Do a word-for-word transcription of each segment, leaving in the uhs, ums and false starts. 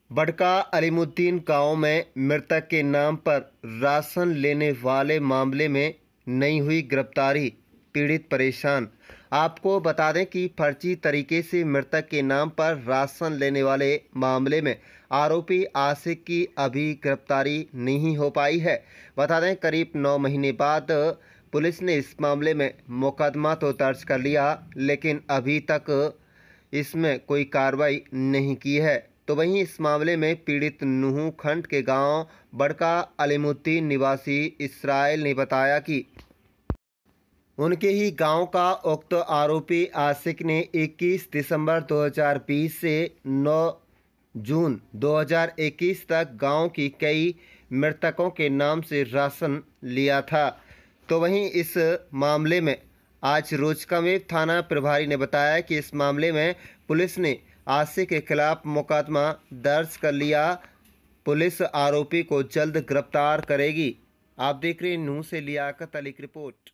बड़का अलीमुद्दीन गांव में मृतक के नाम पर राशन लेने वाले मामले में नहीं हुई गिरफ्तारी, पीड़ित परेशान। आपको बता दें कि फर्जी तरीके से मृतक के नाम पर राशन लेने वाले मामले में आरोपी आशिक की अभी गिरफ्तारी नहीं हो पाई है। बता दें करीब नौ महीने बाद पुलिस ने इस मामले में मुकदमा तो दर्ज कर लिया, लेकिन अभी तक इसमें कोई कार्रवाई नहीं की है। तो वहीं इस मामले में पीड़ित नूह खंड के गांव बड़का अलीमुद्दीन निवासी इसराइल ने बताया कि उनके ही गांव का उक्त आरोपी आशिक ने इक्कीस दिसंबर दो हज़ार बीस से नौ जून दो हज़ार इक्कीस तक गांव की कई मृतकों के नाम से राशन लिया था। तो वहीं इस मामले में आज रोजकामेव थाना प्रभारी ने बताया कि इस मामले में पुलिस ने आशिक के खिलाफ मुकदमा दर्ज कर लिया। पुलिस आरोपी को जल्द गिरफ्तार करेगी। आप देख रहे हैं नूह से लियाकत अली की रिपोर्ट।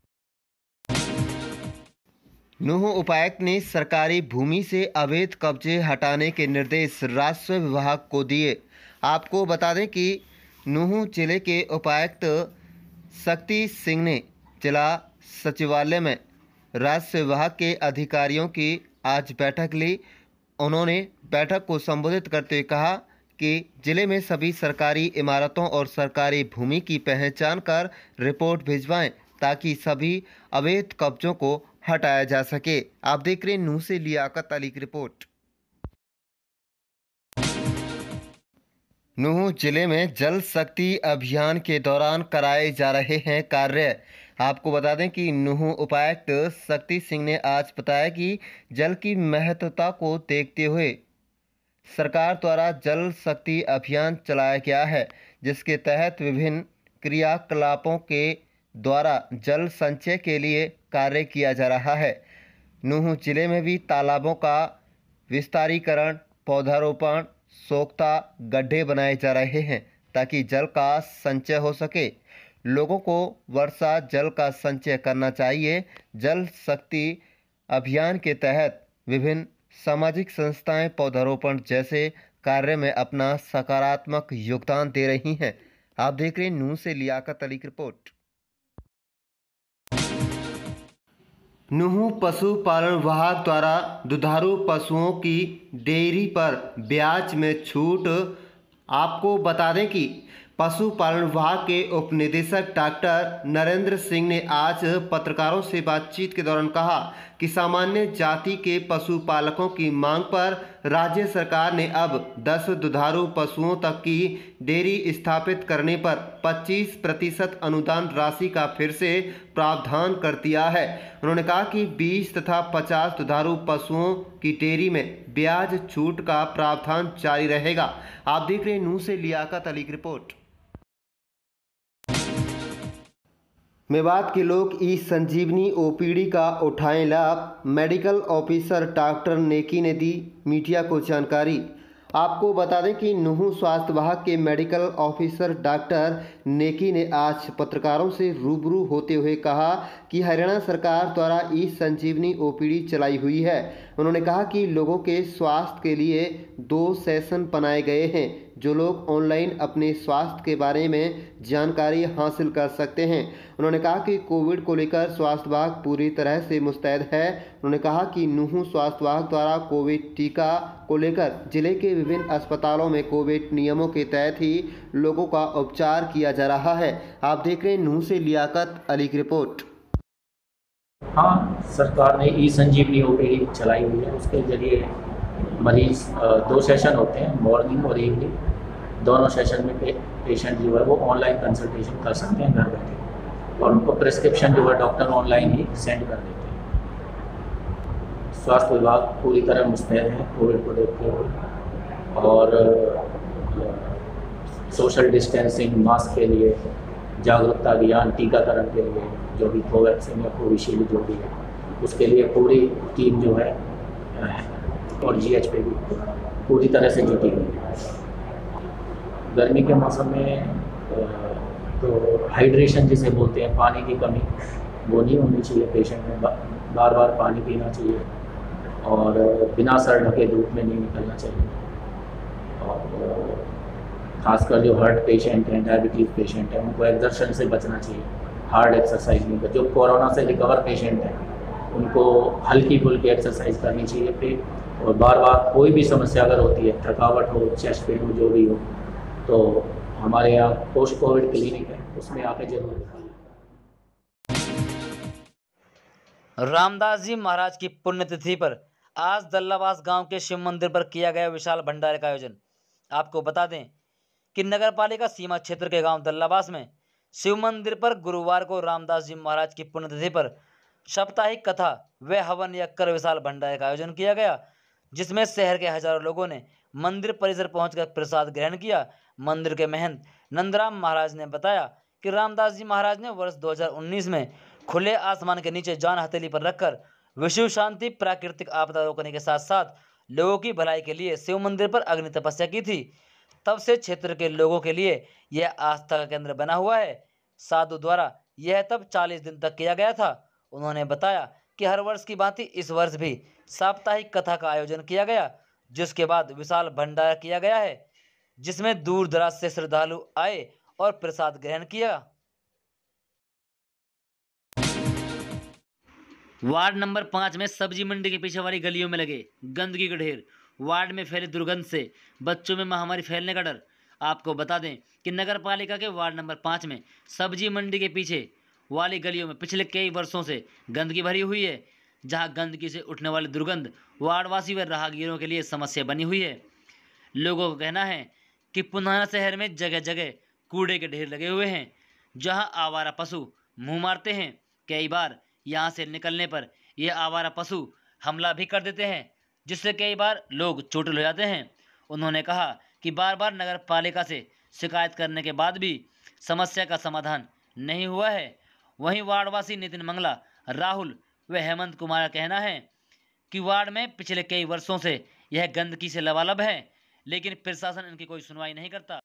नूह उपायुक्त ने सरकारी भूमि से अवैध कब्जे हटाने के निर्देश राजस्व विभाग को दिए। आपको बता दें कि नूह जिले के उपायुक्त शक्ति सिंह ने जिला सचिवालय में राजस्व विभाग के अधिकारियों की आज बैठक ली। उन्होंने बैठक को संबोधित करते हुए कहा कि जिले में सभी सरकारी इमारतों और सरकारी भूमि की पहचान कर रिपोर्ट भिजवाएं, ताकि सभी अवैध कब्जों को हटाया जा सके। आप देख रहे हैं नूह से लियाकत अली की रिपोर्ट। नूह जिले में जल शक्ति अभियान के दौरान कराए जा रहे हैं कार्य। आपको बता दें कि नूह उपायुक्त शक्ति सिंह ने आज बताया कि जल की महत्वता को देखते हुए सरकार द्वारा जल शक्ति अभियान चलाया गया है, जिसके तहत विभिन्न क्रियाकलापों के द्वारा जल संचय के लिए कार्य किया जा रहा है। नूह जिले में भी तालाबों का विस्तारीकरण, पौधारोपण, सोख्ता, गड्ढे बनाए जा रहे हैं, ताकि जल का संचय हो सके। लोगों को वर्षा जल का संचय करना चाहिए। जल शक्ति अभियान के तहत विभिन्न सामाजिक संस्थाएं पौधारोपण जैसे कार्य में अपना सकारात्मक योगदान दे रही हैं। आप देख रहे हैं नूह से लियाकत अली की रिपोर्ट। नूह पशुपालन विभाग द्वारा दुधारू पशुओं की डेयरी पर ब्याज में छूट। आपको बता दें कि पशुपालन विभाग के उप निदेशक डॉक्टर नरेंद्र सिंह ने आज पत्रकारों से बातचीत के दौरान कहा कि सामान्य जाति के पशुपालकों की मांग पर राज्य सरकार ने अब दस दुधारू पशुओं तक की डेयरी स्थापित करने पर पच्चीस प्रतिशत अनुदान राशि का फिर से प्रावधान कर दिया है। उन्होंने कहा कि बीस तथा पचास दुधारू पशुओं की डेयरी में ब्याज छूट का प्रावधान जारी रहेगा। आप देख रहे हैं नूह से लियाकत अली की रिपोर्ट। मेवात के लोग ई संजीवनी ओपीडी का उठाएं लाभ। मेडिकल ऑफिसर डॉक्टर नेकी ने दी मीडिया को जानकारी। आपको बता दें कि नूह स्वास्थ्य विभाग के मेडिकल ऑफिसर डॉक्टर नेकी ने आज पत्रकारों से रूबरू होते हुए कहा कि हरियाणा सरकार द्वारा ई संजीवनी ओपीडी चलाई हुई है। उन्होंने कहा कि लोगों के स्वास्थ्य के लिए दो सेशन बनाए गए हैं, जो लोग ऑनलाइन अपने स्वास्थ्य के बारे में जानकारी हासिल कर सकते हैं। उन्होंने कहा कि कोविड को लेकर स्वास्थ्य विभाग पूरी तरह से मुस्तैद है। उन्होंने कहा कि नूह स्वास्थ्य विभाग द्वारा कोविड टीका को लेकर जिले के विभिन्न अस्पतालों में कोविड नियमों के तहत ही लोगों का उपचार किया जा रहा है। आप देख रहे हैं नूह से लियाकत अली की रिपोर्ट। हाँ, सरकार ने ई संजीवनी ओपीडी चलाई हुई है। उसके जरिए मरीज दो सेशन होते हैं, मॉर्निंग और इवनिंग। दोनों सेशन में पे, पेशेंट जो है वो ऑनलाइन कंसल्टेशन कर सकते हैं घर बैठे, और उनको प्रिस्क्रिप्शन जो है डॉक्टर ऑनलाइन ही सेंड कर देते हैं। स्वास्थ्य विभाग पूरी तरह मुस्तैद है कोविड को देखते हुए, और सोशल डिस्टेंसिंग, मास्क के लिए, जागरूकता अभियान, टीकाकरण के लिए जो भी कोवैक्सीन या कोविशील्ड जो भी है, उसके लिए पूरी टीम जो है और जीएच पे भी पूरी तरह से जुटी हुई है। गर्मी के मौसम में तो हाइड्रेशन जिसे बोलते हैं, पानी की कमी, वो नहीं होनी चाहिए पेशेंट में। बार बार पानी पीना चाहिए और बिना सर ढके धूप में नहीं निकलना चाहिए। और तो खासकर जो हार्ट पेशेंट हैं, डायबिटीज़ पेशेंट हैं, उनको एक्सर्शन से बचना चाहिए, हार्ड एक्सरसाइज नहीं कर। जो कोरोना से रिकवर पेशेंट हैं उनको हल्की फुल्की एक्सरसाइज करनी चाहिए फिर। और बार बार कोई भी समस्या अगर होती है, थकावट हो, चेस्ट पेन हो, जो भी हो, तो हमारे यहाँ पोस्ट कोविड क्लिनिक है, उसमें आके जरूर दिखाएं। रामदास जी महाराज की पुण्यतिथि पर आज दल्लाबास गांव के शिव मंदिर पर किया गया विशाल भंडारे का आयोजन। आपको बता दें कि नगर पालिका सीमा क्षेत्र के गांव दल्लाबास में शिव मंदिर पर गुरुवार को रामदास जी महाराज की पुण्यतिथि पर साप्ताहिक कथा व हवन यज्ञ विशाल भंडारे का आयोजन किया गया, जिसमें शहर के हजारों लोगों ने मंदिर परिसर पहुंचकर प्रसाद ग्रहण किया। मंदिर के महंत नंदराम महाराज ने बताया कि रामदास जी महाराज ने वर्ष दो हज़ार उन्नीस में खुले आसमान के नीचे जान हथेली पर रखकर विश्व शांति, प्राकृतिक आपदा रोकने के साथ साथ लोगों की भलाई के लिए शिव मंदिर पर अग्नि तपस्या की थी। तब से क्षेत्र के लोगों के लिए यह आस्था का केंद्र बना हुआ है। साधु द्वारा यह तब चालीस दिन तक किया गया था। उन्होंने बताया कि हर वर्ष की भांति इस वर्ष भी साप्ताहिक कथा का आयोजन किया गया, जिसके बाद विशाल भंडारा किया गया है, जिसमें दूर दराज से श्रद्धालु आए और प्रसाद ग्रहण किया। वार्ड नंबर पाँच में सब्जी मंडी के पीछे वाली गलियों में लगे गंदगी के ढेर, वार्ड में फैले दुर्गंध से बच्चों में महामारी फैलने का डर। आपको बता दें कि नगर पालिका के वार्ड नंबर पाँच में सब्जी मंडी के पीछे वाली गलियों में पिछले कई वर्षों से गंदगी भरी हुई है, जहां गंदगी से उठने वाली दुर्गंध वार्डवासी व राहगीरों के लिए समस्या बनी हुई है। लोगों का कहना है कि पुनाना शहर में जगह जगह कूड़े के ढेर लगे हुए हैं, जहां आवारा पशु मुंह मारते हैं। कई बार यहां से निकलने पर यह आवारा पशु हमला भी कर देते हैं, जिससे कई बार लोग चोटिल हो जाते हैं। उन्होंने कहा कि बार बार नगर पालिका से शिकायत करने के बाद भी समस्या का समाधान नहीं हुआ है। वहीं वार्डवासी नितिन मंगला, राहुल व हेमंत कुमार का कहना है कि वार्ड में पिछले कई वर्षों से यह गंदगी से लबालब है, लेकिन प्रशासन इनकी कोई सुनवाई नहीं करता।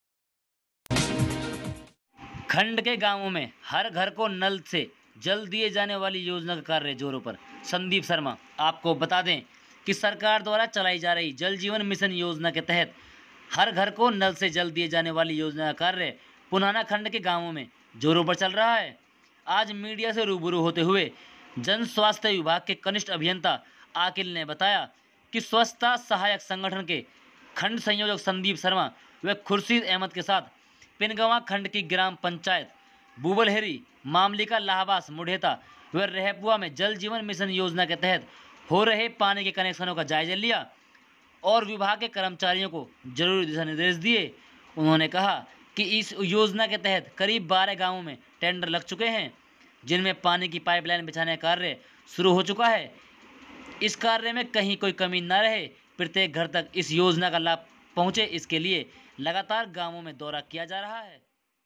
खंड के गांवों में हर घर को नल से जल दिए जाने वाली योजना का कार्य जोरों पर। संदीप शर्मा, आपको बता दें कि सरकार द्वारा चलाई जा रही जल जीवन मिशन योजना के तहत हर घर को नल से जल दिए जाने वाली योजना का कार्य पुनाना खंड के गांवों में जोरों पर चल रहा है। आज मीडिया से रूबरू होते हुए जन स्वास्थ्य विभाग के कनिष्ठ अभियंता आकिल ने बताया कि स्वच्छता सहायक संगठन के खंड संयोजक संदीप शर्मा व खुर्शीद अहमद के साथ पिनगवा खंड की ग्राम पंचायत बुबलहेरी, मामलिका, लाहबास, मुढ़ेता व रहपुआ में जल जीवन मिशन योजना के तहत हो रहे पानी के कनेक्शनों का जायजा लिया और विभाग के कर्मचारियों को जरूरी दिशा निर्देश दिए। उन्होंने कहा कि इस योजना के तहत करीब बारह गांवों में टेंडर लग चुके हैं, जिनमें पानी की पाइपलाइन बिछाने का कार्य शुरू हो चुका है। इस कार्य में कहीं कोई कमी न रहे, प्रत्येक घर तक इस योजना का लाभ पहुंचे, इसके लिए लगातार गांवों में दौरा किया जा रहा है।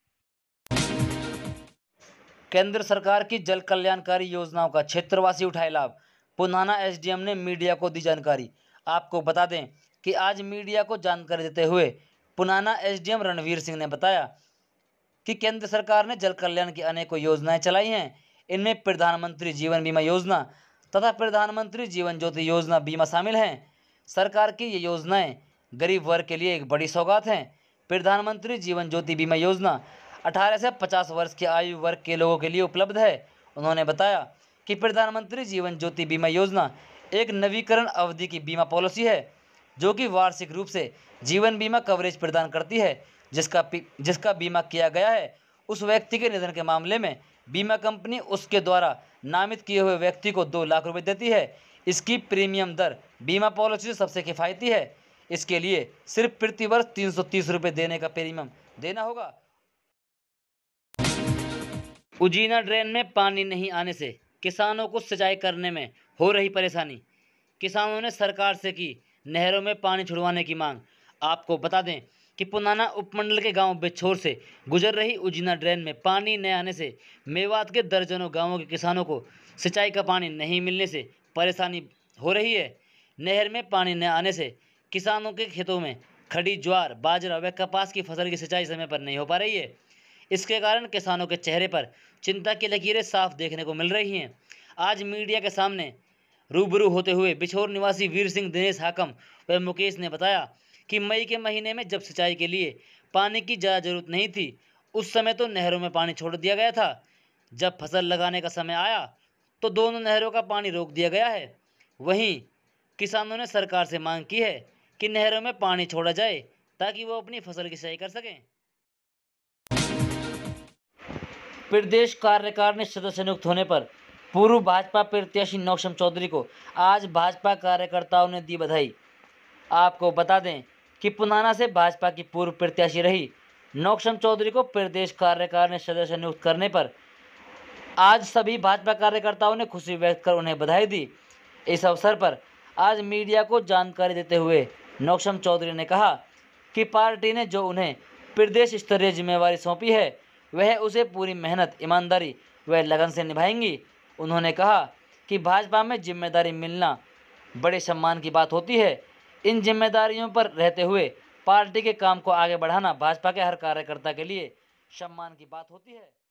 केंद्र सरकार की जल कल्याणकारी योजनाओं का क्षेत्रवासी उठाए लाभ। पुनाना एसडीएम ने मीडिया को दी जानकारी। आपको बता दें कि आज मीडिया को जानकारी देते हुए पुनाना एसडीएम रणवीर सिंह ने बताया कि केंद्र सरकार ने जल कल्याण की अनेकों योजनाएं चलाई हैं। इनमें प्रधानमंत्री जीवन बीमा योजना तथा प्रधानमंत्री जीवन ज्योति योजना बीमा शामिल हैं। सरकार की ये योजनाएं गरीब वर्ग के लिए एक बड़ी सौगात हैं। प्रधानमंत्री जीवन ज्योति बीमा योजना अठारह से पचास वर्ष की आयु वर्ग के लोगों के लिए उपलब्ध है। उन्होंने बताया कि प्रधानमंत्री जीवन ज्योति बीमा योजना एक नवीकरण अवधि की बीमा पॉलिसी है, जो कि वार्षिक रूप से जीवन बीमा कवरेज प्रदान करती है। जिसका जिसका बीमा किया गया है, उस व्यक्ति के निधन के मामले में बीमा कंपनी उसके द्वारा नामित किए हुए व्यक्ति को दो लाख रुपए देती है। इसकी प्रीमियम दर बीमा पॉलिसी से सबसे किफ़ायती है। इसके लिए सिर्फ प्रति वर्ष तीन सौ तीस रुपये देने का प्रीमियम देना होगा। उजीना ड्रेन में पानी नहीं आने से किसानों को सिंचाई करने में हो रही परेशानी। किसानों ने सरकार से की नहरों में पानी छुड़वाने की मांग। आपको बता दें कि पुनाना उपमंडल के गांव बिछोर से गुजर रही उजीना ड्रेन में पानी न आने से मेवात के दर्जनों गांवों के किसानों को सिंचाई का पानी नहीं मिलने से परेशानी हो रही है। नहर में पानी न आने से किसानों के खेतों में खड़ी ज्वार, बाजरा व कपास की फसल की सिंचाई समय पर नहीं हो पा रही है। इसके कारण किसानों के चेहरे पर चिंता की लकीरें साफ देखने को मिल रही हैं। आज मीडिया के सामने रूबरू होते हुए बिछोर निवासी वीर सिंह, दिनेश हाकम व मुकेश ने बताया कि मई के महीने में जब सिंचाई के लिए पानी की ज़्यादा जरूरत नहीं थी, उस समय तो नहरों में पानी छोड़ दिया गया था। जब फसल लगाने का समय आया तो दोनों नहरों का पानी रोक दिया गया है। वहीं किसानों ने सरकार से मांग की है कि नहरों में पानी छोड़ा जाए ताकि वो अपनी फसल की सिंचाई कर सकें। प्रदेश कार्यकारिणी सदस्य नियुक्त होने पर पूर्व भाजपा प्रत्याशी नौशम चौधरी को आज भाजपा कार्यकर्ताओं ने दी बधाई। आपको बता दें कि पुनाना से भाजपा की पूर्व प्रत्याशी रही नौशम चौधरी को प्रदेश कार्यकारिणी सदस्य नियुक्त करने पर आज सभी भाजपा कार्यकर्ताओं ने खुशी व्यक्त कर उन्हें बधाई दी। इस अवसर पर आज मीडिया को जानकारी देते हुए नौशम चौधरी ने कहा कि पार्टी ने जो उन्हें प्रदेश स्तरीय जिम्मेवारी सौंपी है वह उसे पूरी मेहनत, ईमानदारी व लगन से निभाएंगी। उन्होंने कहा कि भाजपा में जिम्मेदारी मिलना बड़े सम्मान की बात होती है। इन जिम्मेदारियों पर रहते हुए पार्टी के काम को आगे बढ़ाना भाजपा के हर कार्यकर्ता के लिए सम्मान की बात होती है।